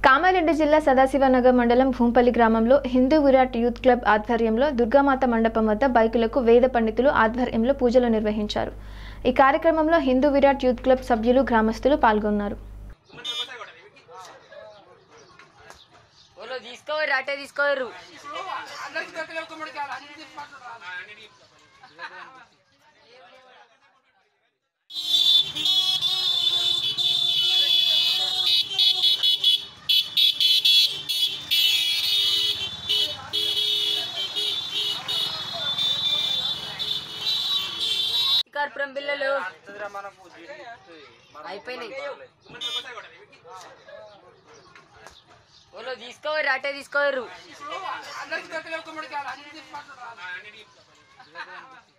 కామారెడ్డి జిల్లా సదాశివనగర్ మండలం భూంపల్లి గ్రామంలో హిందూ విరాట్ యూత్ క్లబ్ ఆధ్వర్యంలో దుర్గామాత మండపం వద్ద బైకులకు వేద పండితులు ఆధ్వర్యంలో పూజలు నిర్వహించారు। ఈ కార్యక్రమంలో హిందూ విరాట్ యూత్ క్లబ్ సభ్యులు గ్రామస్తులు పాల్గొన్నారు। పిల్లలు అయిపోయినాయి తీసుకోరు అట్టే తీసుకోరు।